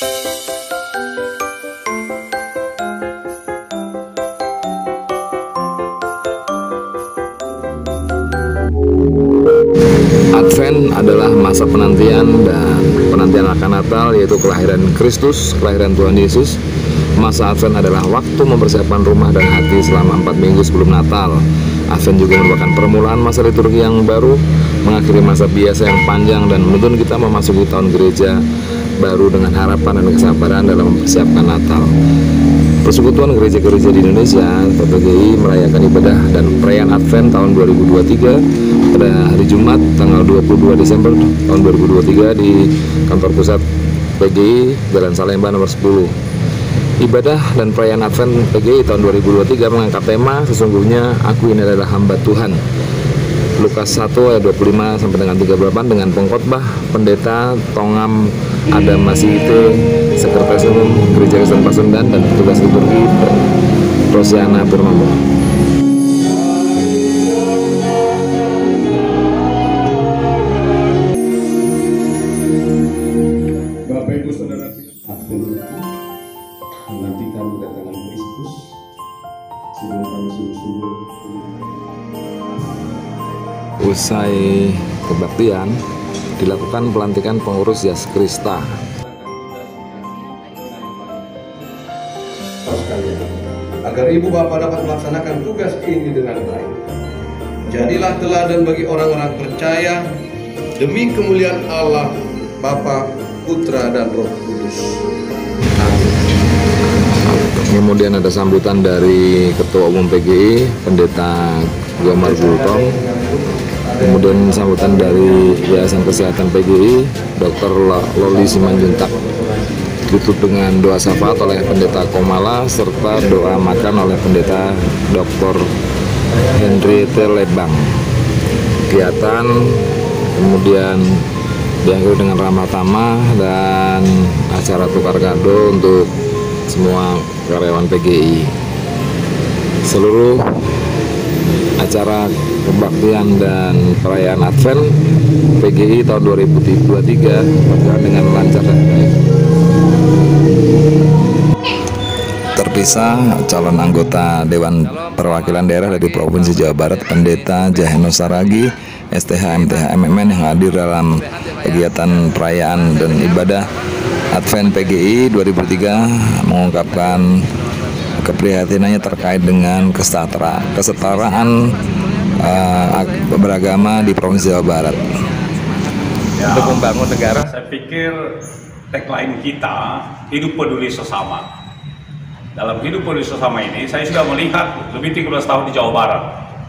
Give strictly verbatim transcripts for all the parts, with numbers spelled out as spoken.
Advent adalah masa penantian dan penantian akan Natal, yaitu kelahiran Kristus, kelahiran Tuhan Yesus. Masa Advent adalah waktu mempersiapkan rumah dan hati selama empat minggu sebelum Natal. Advent juga merupakan permulaan masa liturgi yang baru, mengakhiri masa biasa yang panjang dan menuntun kita memasuki tahun gereja baru dengan harapan dan kesabaran dalam mempersiapkan Natal. Persekutuan Gereja-Gereja di Indonesia atau P G I merayakan ibadah dan perayaan Advent tahun dua ribu dua puluh tiga pada hari Jumat tanggal dua puluh dua Desember tahun dua ribu dua puluh tiga di kantor pusat P G I Jalan Salemba nomor sepuluh. Ibadah dan perayaan Advent P G I tahun dua ribu dua puluh tiga mengangkat tema "Sesungguhnya Aku Ini Adalah Hamba Tuhan". Lukas satu ayat dua puluh lima sampai dengan tiga puluh delapan dengan pengkhotbah Pendeta Tongam Adam Masihite, Sekretaris Umum Gereja Kristen Pasundan, dan petugas liturgi Rosiana Purnomo. Bapak Ibu Saudara, Advent itu menantikan kedatangan Kristus sebelum kami sungguh-sungguh. Usai kebaktian, dilakukan pelantikan pengurus Yas Krista. Agar ibu bapak dapat melaksanakan tugas ini dengan baik, jadilah teladan bagi orang-orang percaya demi kemuliaan Allah, Bapa, Putra, dan Roh Kudus. Amin. Kemudian ada sambutan dari Ketua Umum P G I, Pendeta Gomar Bultong. Kemudian sambutan dari Yayasan Kesehatan P G I, Dokter Loli Simanjuntak. Ditutup dengan doa syafaat oleh Pendeta Komala serta doa makan oleh Pendeta Dokter Henriette Lebang. Kegiatan kemudian diakhiri dengan ramah tamah dan acara tukar kado untuk semua karyawan P G I. Seluruh acara kebaktian dan perayaan Advent P G I tahun dua ribu dua puluh tiga berjalan dengan lancar dan baik. Terpisah calon anggota Dewan Perwakilan Daerah dari Provinsi Jawa Barat, Pendeta Jaheno Saragi, S T H M T H M M N yang hadir dalam kegiatan perayaan dan ibadah Advent P G I dua ribu tiga mengungkapkan keprihatinannya terkait dengan kesetaraan, kesetaraan uh, beragama di Provinsi Jawa Barat. Ya, untuk membangun negara, saya pikir tagline kita hidup peduli sesama. Dalam hidup peduli sesama ini, saya sudah melihat lebih tiga belas tahun di Jawa Barat,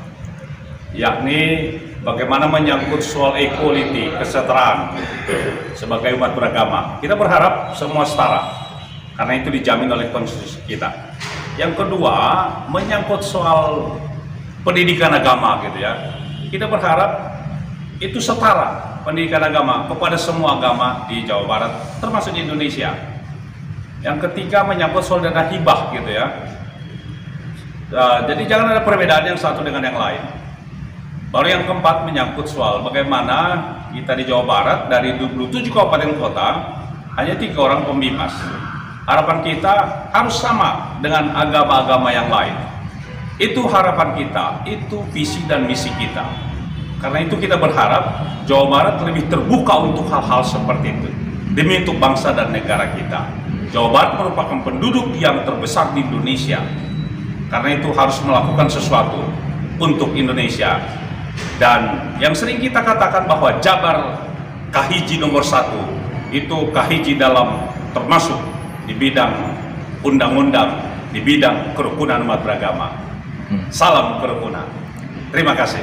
yakni bagaimana menyangkut soal equality, kesetaraan sebagai umat beragama. Kita berharap semua setara, karena itu dijamin oleh konstitusi kita. Yang kedua, menyangkut soal pendidikan agama gitu ya. Kita berharap itu setara pendidikan agama kepada semua agama di Jawa Barat, termasuk di Indonesia. Yang ketiga, menyangkut soal dana hibah gitu ya. Uh, jadi jangan ada perbedaan yang satu dengan yang lain. Baru yang keempat, menyangkut soal bagaimana kita di Jawa Barat dari dua puluh tujuh kabupaten kota hanya tiga orang pembimas. Harapan kita harus sama dengan agama-agama yang lain. Itu harapan kita, itu visi dan misi kita. Karena itu kita berharap Jawa Barat lebih terbuka untuk hal-hal seperti itu, demi untuk bangsa dan negara kita. Jawa Barat merupakan penduduk yang terbesar di Indonesia. Karena itu harus melakukan sesuatu untuk Indonesia. Dan yang sering kita katakan bahwa Jabar kahiji nomor satu, itu kahiji dalam termasuk di bidang undang-undang, di bidang kerukunan umat beragama. Salam kerukunan. Terima kasih.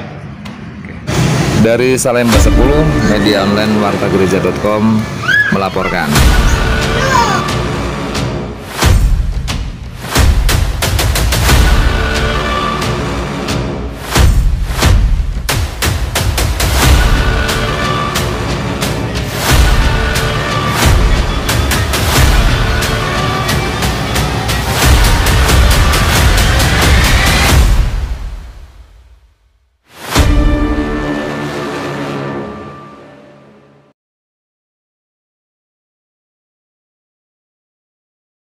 Dari Salemba sepuluh, media online warta gereja dot com melaporkan.